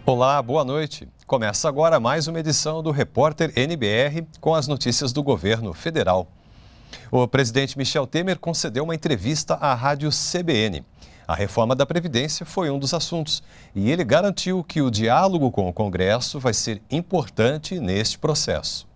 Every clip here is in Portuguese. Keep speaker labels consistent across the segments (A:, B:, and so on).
A: Olá, boa noite. Começa agora mais uma edição do Repórter NBR com as notícias do governo federal. O presidente Michel Temer concedeu uma entrevista à rádio CBN. A reforma da Previdência foi um dos assuntos e ele garantiu que o diálogo com o Congresso vai ser importante neste processo.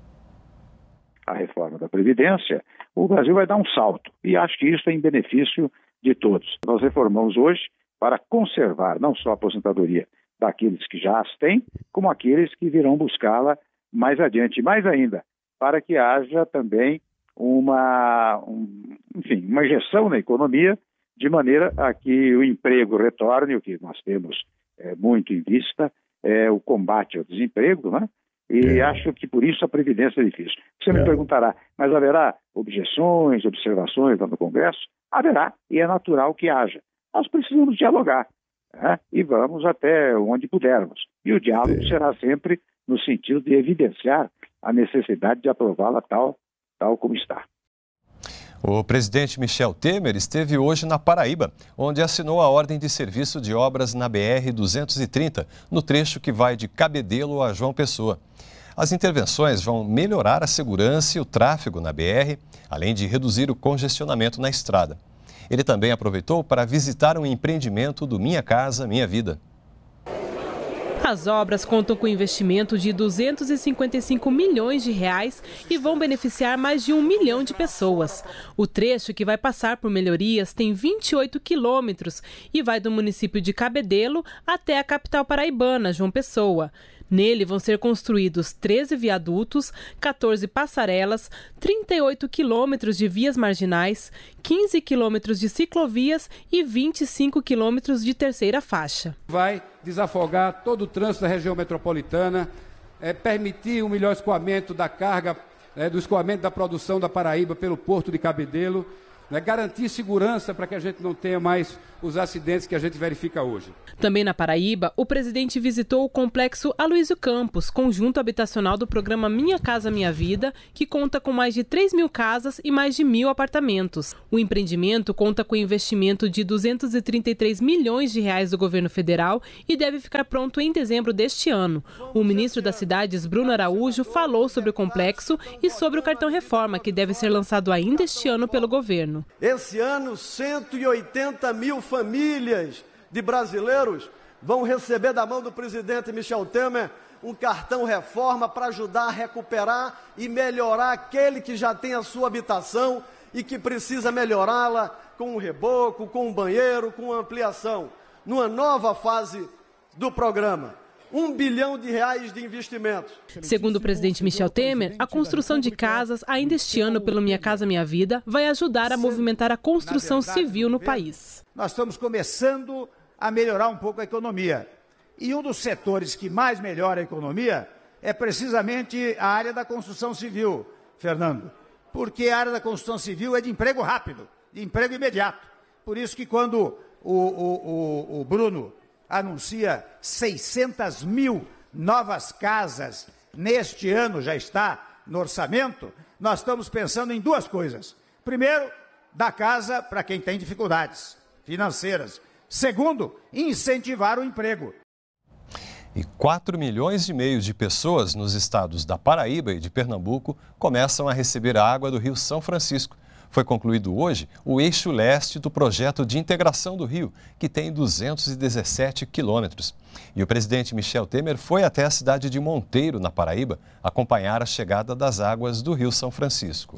B: A reforma da Previdência, o Brasil vai dar um salto e acho que isso é em benefício de todos. Nós reformamos hoje para conservar não só a aposentadoria daqueles que já as têm, como aqueles que virão buscá-la mais adiante. E mais ainda, para que haja também uma injeção na economia, de maneira a que o emprego retorne, o que nós temos muito em vista, é o combate ao desemprego, né? E acho que por isso a Previdência é difícil. Você me perguntará, mas haverá objeções, observações lá no Congresso? Haverá, e é natural que haja. Nós precisamos dialogar. E vamos até onde pudermos. E o diálogo será sempre no sentido de evidenciar a necessidade de aprová-la tal como está.
A: O presidente Michel Temer esteve hoje na Paraíba, onde assinou a ordem de serviço de obras na BR-230, no trecho que vai de Cabedelo a João Pessoa. As intervenções vão melhorar a segurança e o tráfego na BR, além de reduzir o congestionamento na estrada. Ele também aproveitou para visitar um empreendimento do Minha Casa, Minha Vida.
C: As obras contam com investimento de 255 milhões de reais e vão beneficiar mais de 1 milhão de pessoas. O trecho que vai passar por melhorias tem 28 quilômetros e vai do município de Cabedelo até a capital paraibana, João Pessoa. Nele vão ser construídos 13 viadutos, 14 passarelas, 38 quilômetros de vias marginais, 15 quilômetros de ciclovias e 25 quilômetros de terceira faixa.
D: Vai desafogar todo o trânsito da região metropolitana, permitir um melhor escoamento da carga, do escoamento da produção da Paraíba pelo Porto de Cabedelo, garantir segurança para que a gente não tenha mais os acidentes que a gente verifica hoje.
C: Também na Paraíba, o presidente visitou o complexo Aloysio Campos, conjunto habitacional do programa Minha Casa Minha Vida, que conta com mais de 3 mil casas e mais de 1.000 apartamentos. O empreendimento conta com investimento de 233 milhões de reais do governo federal e deve ficar pronto em dezembro deste ano. O ministro das Cidades, Bruno Araújo, falou sobre o complexo e sobre o cartão reforma, que deve ser lançado ainda este ano pelo governo.
E: Esse ano, 180 mil famílias de brasileiros vão receber da mão do presidente Michel Temer um cartão reforma para ajudar a recuperar e melhorar aquele que já tem a sua habitação e que precisa melhorá-la com um reboco, com um banheiro, com ampliação. Numa nova fase do programa. 1 bilhão de reais de investimento.
C: Segundo o presidente Michel Temer, a construção de casas ainda este ano pelo Minha Casa Minha Vida vai ajudar a movimentar a construção civil no país.
F: Nós estamos começando a melhorar um pouco a economia. E um dos setores que mais melhora a economia é precisamente a área da construção civil, Fernando. Porque a área da construção civil é de emprego rápido, de emprego imediato. Por isso que quando o Bruno anuncia 600 mil novas casas neste ano, já está no orçamento, nós estamos pensando em duas coisas. Primeiro, dar casa para quem tem dificuldades financeiras. Segundo, incentivar o emprego.
A: E 4,5 milhões de pessoas nos estados da Paraíba e de Pernambuco começam a receber a água do Rio São Francisco. Foi concluído hoje o eixo leste do projeto de integração do Rio, que tem 217 quilômetros. E o presidente Michel Temer foi até a cidade de Monteiro, na Paraíba, acompanhar a chegada das águas do Rio São Francisco.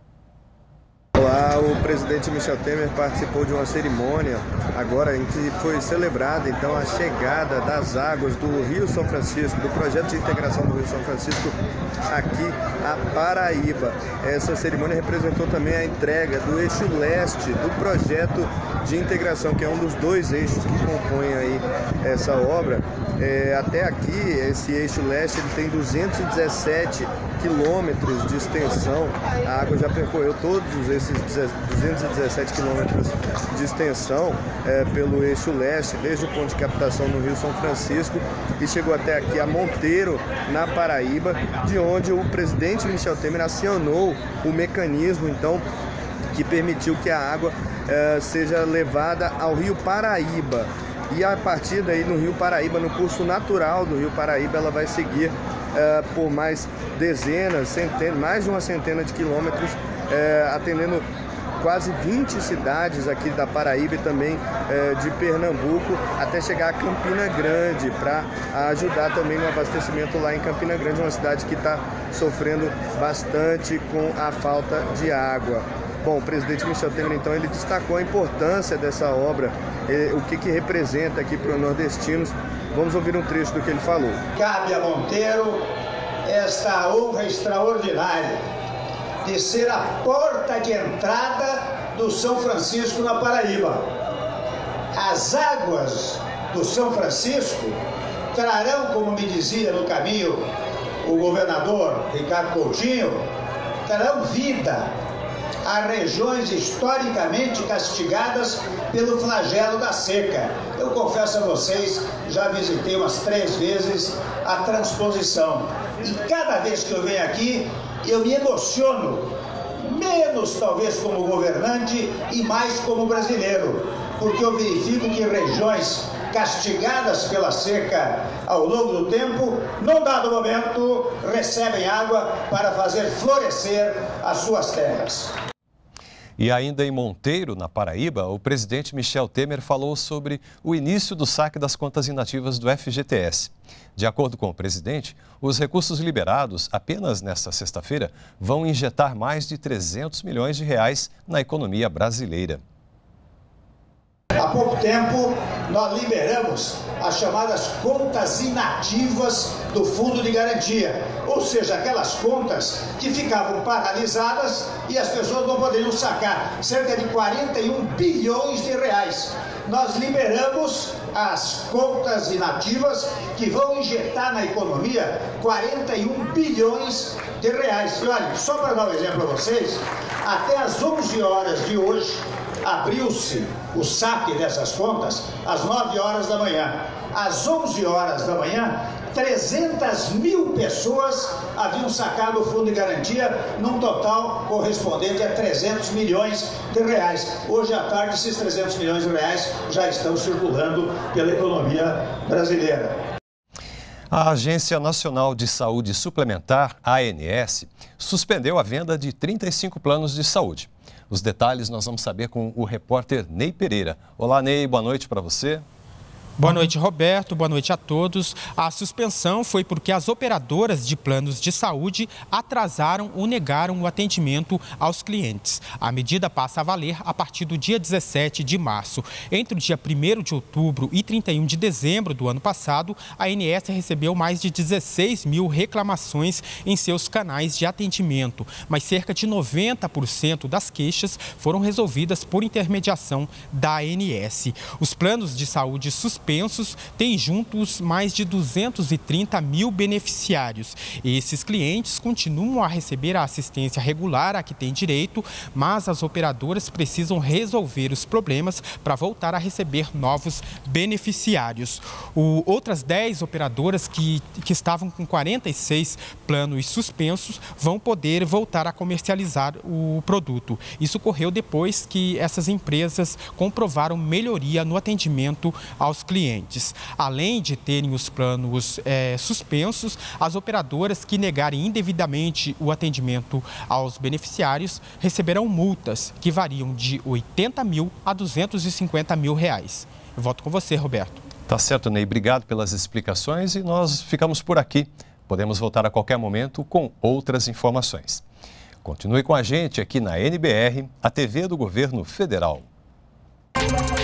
G: Lá, o presidente Michel Temer participou de uma cerimônia agora em que foi celebrada então a chegada das águas do Rio São Francisco, do projeto de integração do Rio São Francisco aqui a Paraíba. Essa cerimônia representou também a entrega do eixo leste do projeto de integração, que é um dos dois eixos que compõem aí essa obra. Até aqui, esse eixo leste ele tem 217 quilômetros de extensão. A água já percorreu todos esses 217 quilômetros de extensão pelo eixo leste, desde o ponto de captação no Rio São Francisco, e chegou até aqui a Monteiro, na Paraíba, de onde o presidente Michel Temer acionou o mecanismo, então, que permitiu que a água seja levada ao Rio Paraíba. e a partir daí no Rio Paraíba, no curso natural do Rio Paraíba, ela vai seguir por mais dezenas, centenas, mais de uma centena de quilômetros, atendendo quase 20 cidades aqui da Paraíba e também de Pernambuco, até chegar a Campina Grande, para ajudar também no abastecimento lá em Campina Grande, uma cidade que está sofrendo bastante com a falta de água. Bom, o presidente Michel Temer, então, ele destacou a importância dessa obra, o que representa aqui para os nordestinos. Vamos ouvir um trecho do que ele falou.
F: Cabe a Monteiro esta honra extraordinária de ser a porta de entrada do São Francisco na Paraíba. As águas do São Francisco trarão, como me dizia no caminho o governador Ricardo Coutinho, trarão vida a regiões historicamente castigadas pelo flagelo da seca. Eu confesso a vocês, já visitei umas 3 vezes a transposição. E cada vez que eu venho aqui, eu me emociono, menos talvez como governante e mais como brasileiro, porque eu verifico que regiões castigadas pela seca ao longo do tempo, num dado momento, recebem água para fazer florescer as suas terras.
A: E ainda em Monteiro, na Paraíba, o presidente Michel Temer falou sobre o início do saque das contas inativas do FGTS. De acordo com o presidente, os recursos liberados apenas nesta sexta-feira vão injetar mais de 300 milhões de reais na economia brasileira.
F: Há pouco tempo, nós liberamos as chamadas contas inativas do Fundo de Garantia, ou seja, aquelas contas que ficavam paralisadas e as pessoas não poderiam sacar, cerca de 41 bilhões de reais. Nós liberamos as contas inativas que vão injetar na economia 41 bilhões de reais. E olha, só para dar um exemplo para vocês, até às 11 horas de hoje, abriu-se o saque dessas contas às 9 horas da manhã. Às 11 horas da manhã, 300 mil pessoas haviam sacado o Fundo de Garantia, num total correspondente a 300 milhões de reais. Hoje à tarde, esses 300 milhões de reais já estão circulando pela economia brasileira.
A: A Agência Nacional de Saúde Suplementar, ANS, suspendeu a venda de 35 planos de saúde. Os detalhes nós vamos saber com o repórter Ney Pereira. Olá, Ney, boa noite para você.
H: Boa noite, Roberto. Boa noite a todos. A suspensão foi porque as operadoras de planos de saúde atrasaram ou negaram o atendimento aos clientes. A medida passa a valer a partir do dia 17 de março. Entre o dia 1º de outubro e 31 de dezembro do ano passado, a ANS recebeu mais de 16 mil reclamações em seus canais de atendimento, mas cerca de 90% das queixas foram resolvidas por intermediação da ANS. Os planos de saúde suspensos têm juntos mais de 230 mil beneficiários. Esses clientes continuam a receber a assistência regular a que têm direito, mas as operadoras precisam resolver os problemas para voltar a receber novos beneficiários. Outras 10 operadoras que estavam com 46 planos suspensos vão poder voltar a comercializar o produto. Isso ocorreu depois que essas empresas comprovaram melhoria no atendimento aos clientes. Além de terem os planos suspensos, as operadoras que negarem indevidamente o atendimento aos beneficiários receberão multas que variam de 80 mil a 250 mil reais. Eu volto com você, Roberto.
A: Tá certo, Ney. Obrigado pelas explicações e nós ficamos por aqui. Podemos voltar a qualquer momento com outras informações. Continue com a gente aqui na NBR, a TV do Governo Federal.